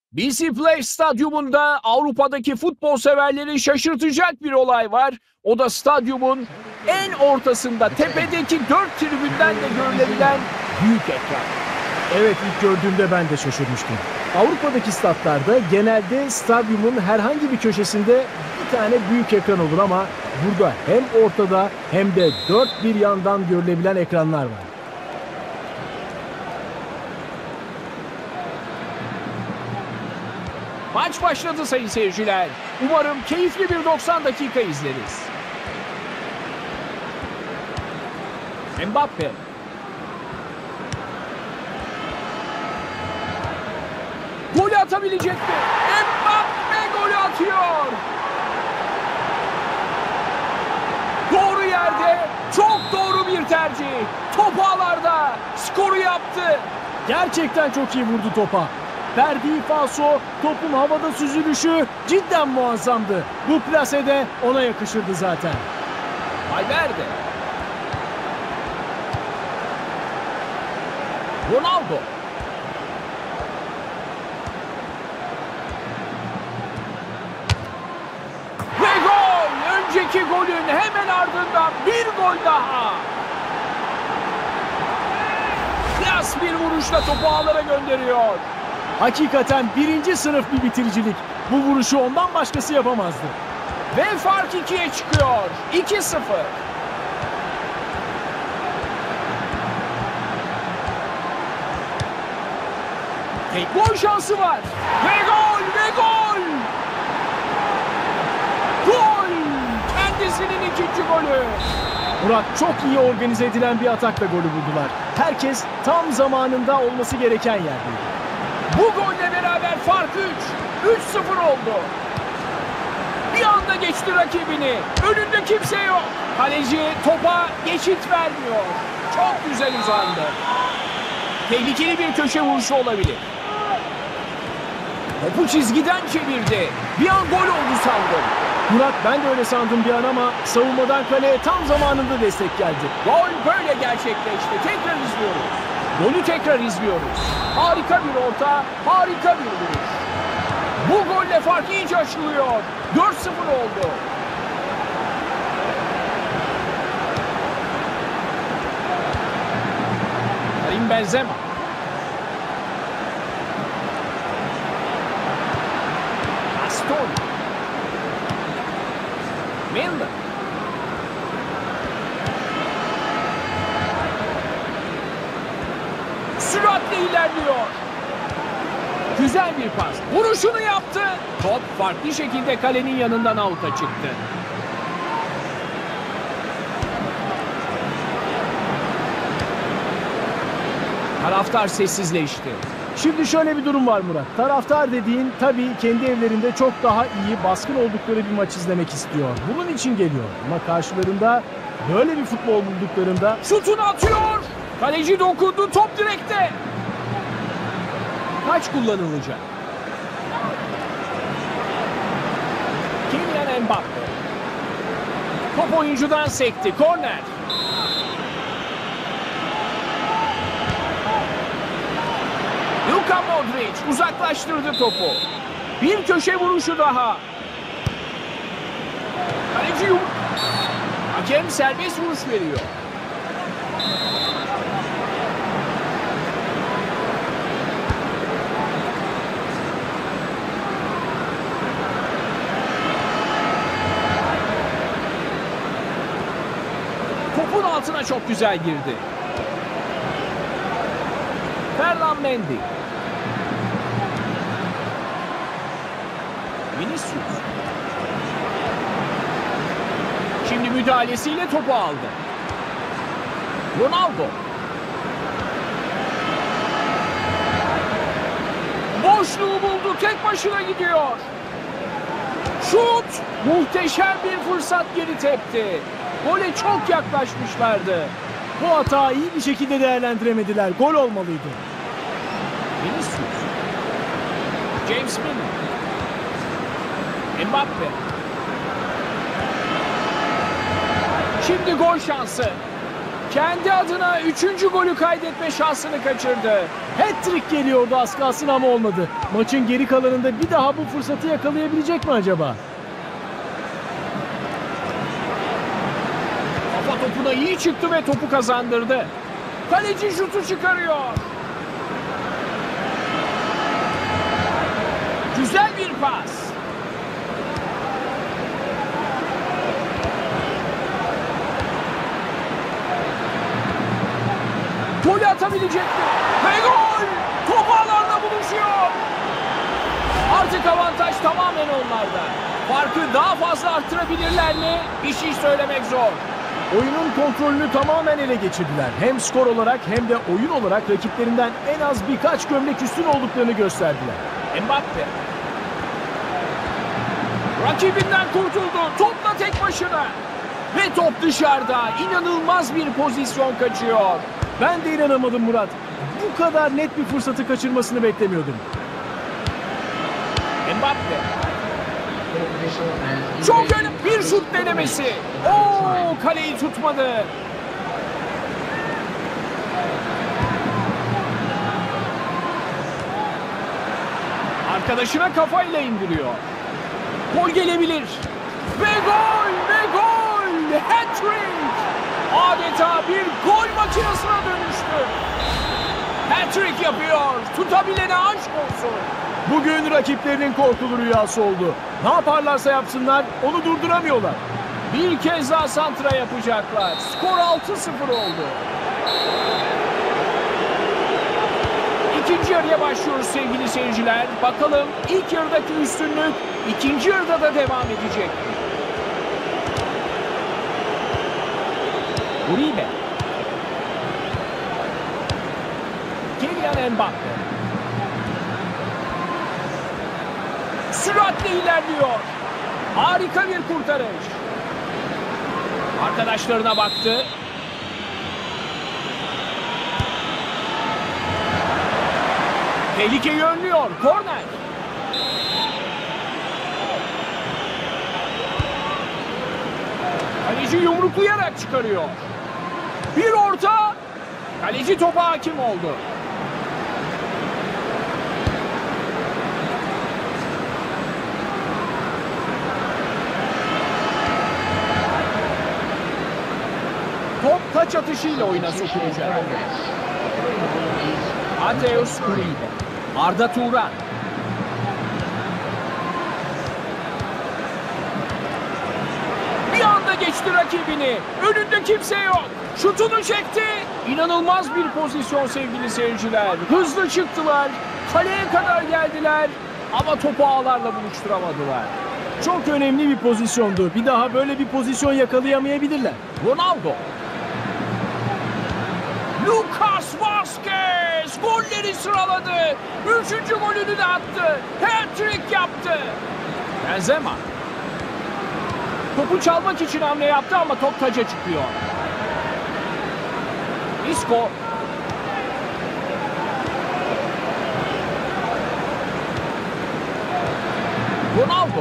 BC Play Stadyumunda Avrupa'daki futbol severleri şaşırtacak bir olay var. O da stadyumun en ortasında, tepedeki 4 tribünden de görülebilen büyük ekran. Evet, ilk gördüğümde ben de şaşırmıştım. Avrupa'daki statlarda genelde stadyumun herhangi bir köşesinde bir tane büyük ekran olur ama burada hem ortada hem de dört bir yandan görülebilen ekranlar var. Maç başladı sayın seyirciler. Umarım keyifli bir 90 dakika izleriz. Mbappe. Golü atabilecek mi? Mbappe golü atıyor. Doğru yerde, çok doğru bir tercih. Top ağlarda, skoru yaptı. Gerçekten çok iyi vurdu topa. Verdiği falso, topun havada süzülüşü cidden muazzamdı. Bu plasede ona yakışırdı zaten. Valverde. Ronaldo. Ve gol! Önceki golün hemen ardından bir gol daha. Klas bir vuruşla topu ağlara gönderiyor. Hakikaten birinci sınıf bir bitiricilik. Bu vuruşu ondan başkası yapamazdı. Ve fark 2'ye çıkıyor. 2-0. Gol şansı var. Ve gol! Ve gol! Gol! Kendisinin ikinci golü. Murat, çok iyi organize edilen bir atakla golü buldular. Herkes tam zamanında olması gereken yerdeydi. Bu golle beraber fark 3. 3-0 oldu. Bir anda geçti rakibini. Önünde kimse yok. Kaleci topa geçit vermiyor. Çok güzel uzandı. Tehlikeli bir köşe vuruşu olabilir. Topu çizgiden çevirdi. Bir an gol oldu sandım. Murat, ben de öyle sandım bir an ama savunmadan kaleye tam zamanında destek geldi. Gol böyle gerçekleşti. Tekrar izliyoruz. Golü tekrar izliyoruz. Harika bir orta, harika bir vuruş. Bu golle fark iyice açılıyor. 4-0 oldu. Karim Benzema. Aston. Milner. Süratle ilerliyor. Güzel bir pas. Vuruşunu yaptı. Top farklı şekilde kalenin yanından avuta çıktı. Taraftar sessizleşti. Şimdi şöyle bir durum var Murat. Taraftar dediğin tabii kendi evlerinde çok daha iyi, baskın oldukları bir maç izlemek istiyor. Bunun için geliyor. Ama karşılarında böyle bir futbol bulduklarında... Şutunu atıyor. Kaleci dokundu. Top direkte. Kaç kullanılacak? Kylian Mbappe. Top oyuncudan sekti. Korner. Luka Modric uzaklaştırdı topu. Bir köşe vuruşu daha. Kaleci hakem serbest vuruş veriyor. Topun altına çok güzel girdi. Ferland Mendy. Vinicius. Şimdi müdahalesiyle topu aldı. Ronaldo. Boşluğu buldu. Tek başına gidiyor. Şut! Muhteşem bir fırsat geri tepti. Gole çok yaklaşmışlardı. Bu hatayı iyi bir şekilde değerlendiremediler. Gol olmalıydı. Vinicius. James Milner. Mbappe. Şimdi gol şansı. Kendi adına 3. golü kaydetme şansını kaçırdı. Hat-trick geliyordu az kalsın ama olmadı. Maçın geri kalanında bir daha bu fırsatı yakalayabilecek mi acaba? Kafa topuna iyi çıktı ve topu kazandırdı. Kaleci şutu çıkarıyor. Güzel bir pas. Golü atabilecek mi? Ve gol! Top ağlarla buluşuyor. Artık avantaj tamamen onlarda. Farkı daha fazla arttırabilirler mi? Bir şey söylemek zor. Oyunun kontrolünü tamamen ele geçirdiler. Hem skor olarak hem de oyun olarak rakiplerinden en az birkaç gömlek üstün olduklarını gösterdiler. Mbappe. Rakibinden kurtuldu. Topla tek başına. Ve top dışarıda. İnanılmaz bir pozisyon kaçıyor. Ben de inanamadım Murat. Bu kadar net bir fırsatı kaçırmasını beklemiyordum. Mbappe. Çok önemli bir şut denemesi. Oo, kaleyi tutmadı. Arkadaşına kafayla indiriyor. Gol gelebilir. Ve gol! Ve gol! Hat-trick! Adeta bir gol makinesine dönüştü. Hat-trick yapıyor. Tutabilene aşk olsun. Bugün rakiplerinin korkulu rüyası oldu. Ne yaparlarsa yapsınlar onu durduramıyorlar. Bir kez daha santra yapacaklar. Skor 6-0 oldu. İkinci yarıya başlıyoruz sevgili seyirciler. Bakalım ilk yarıdaki üstünlük ikinci yarıda da devam edecek. Uribe. Kylian Mbappe. Süratle ilerliyor. Harika bir kurtarış. Arkadaşlarına baktı. Tehlikeyi önlüyor. Korner. Kaleci yumruklayarak çıkarıyor. Bir orta. Kaleci topa hakim oldu. Top taç atışıyla oyuna sokulacak. Mateus Uribe. Arda Turan. Bir anda geçti rakibini. Önünde kimse yok. Şutunu çekti. İnanılmaz bir pozisyon sevgili seyirciler. Hızlı çıktılar. Kaleye kadar geldiler. Ama topu ağlarla buluşturamadılar. Çok önemli bir pozisyondu. Bir daha böyle bir pozisyon yakalayamayabilirler. Ronaldo. Lucas Vazquez golleri sıraladı. 3. golünü de attı. Hat-trick yaptı. Benzema. Topu çalmak için hamle yaptı ama top taca çıkıyor. Isco. Ronaldo.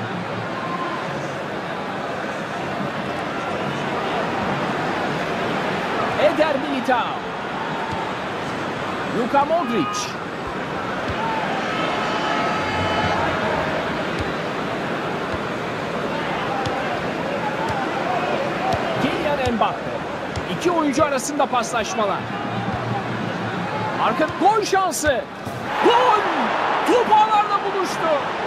Eder Militao. Luka Modric. Kylian Mbappe. İki oyuncu arasında paslaşmalar. Arka gol şansı. Gol! Top ağlarla buluştu.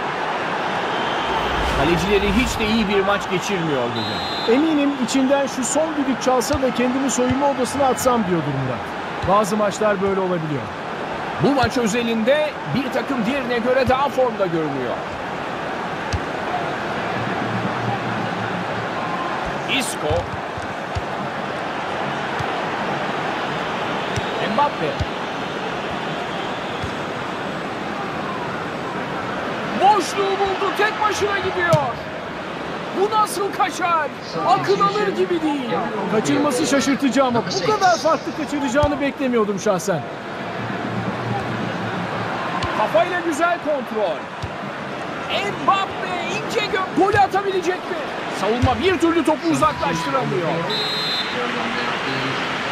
Kalecileri hiç de iyi bir maç geçirmiyor bugün. Eminim içinden şu son düdük çalsa da kendimi soyunma odasına atsam diyordur Murat. Bazı maçlar böyle olabiliyor. Bu maç özelinde bir takım diğerine göre daha formda görünüyor. Isco. Mbappe. Boşluğu buldu. Tek başına gidiyor. Bu nasıl kaçar? Akıl alır gibi değil. Kaçırması şaşırtıcı ama bu kadar farklı kaçıracağını beklemiyordum şahsen. Kafayla güzel kontrol. Mbappe ince golü atabilecek mi? Savunma bir türlü topu uzaklaştıramıyor.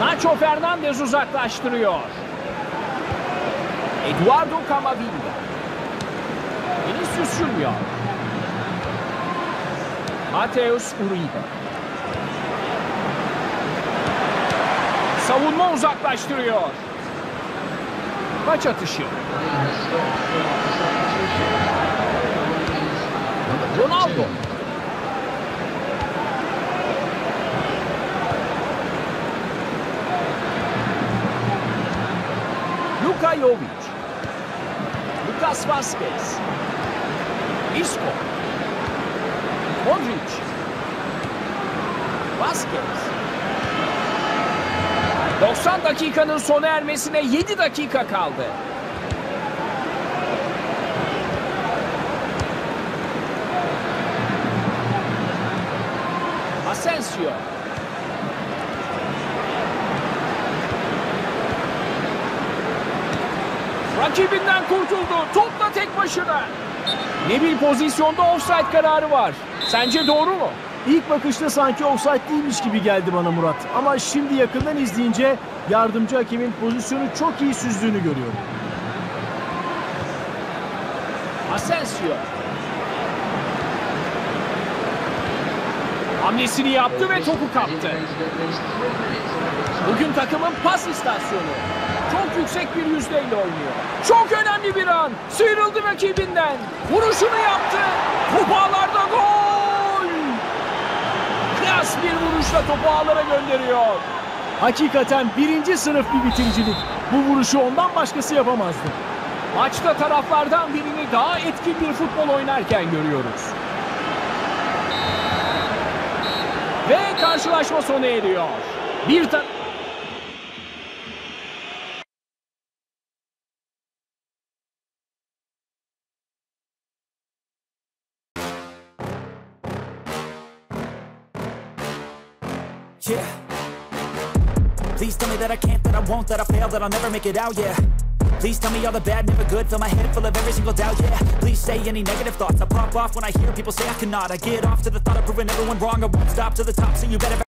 Nacho Fernandez uzaklaştırıyor. Eduardo Camavinga. Vinicius Junior. Mateus Uribe. Savunma uzaklaştırıyor. Maç atışı. Ronaldo. Luka Jovic. Lucas Vazquez. Isco. Modric. Vazquez. 90 dakikanın sona ermesine 7 dakika kaldı. Asensio. Rakibinden kurtuldu. Topla tek başına. Ne bir pozisyonda offside kararı var. Sence doğru mu? İlk bakışta sanki offside değilmiş gibi geldi bana Murat. Ama şimdi yakından izleyince yardımcı hakemin pozisyonu çok iyi süzdüğünü görüyorum. Asensio. Hamlesini yaptı ve topu kaptı. Bugün takımın pas istasyonu. Çok yüksek bir yüzdeyle oynuyor. Çok önemli bir an. Sıyrıldı rakibinden. Vuruşunu yaptı. Top ağlarda gol. Klas bir vuruşla topu ağlara gönderiyor. Hakikaten birinci sınıf bir bitiricilik. Bu vuruşu ondan başkası yapamazdı. Maçta taraflardan birini daha etkin bir futbol oynarken görüyoruz. Ve karşılaşma sona eriyor. Yeah. Please tell me that I can't, that I won't, that I fail, that I'll never make it out, yeah. Please tell me all the bad, never good, fill my head full of every single doubt, yeah. Please say any negative thoughts, I pop off when I hear people say I cannot. I get off to the thought of proving everyone wrong, I won't stop to the top, so you better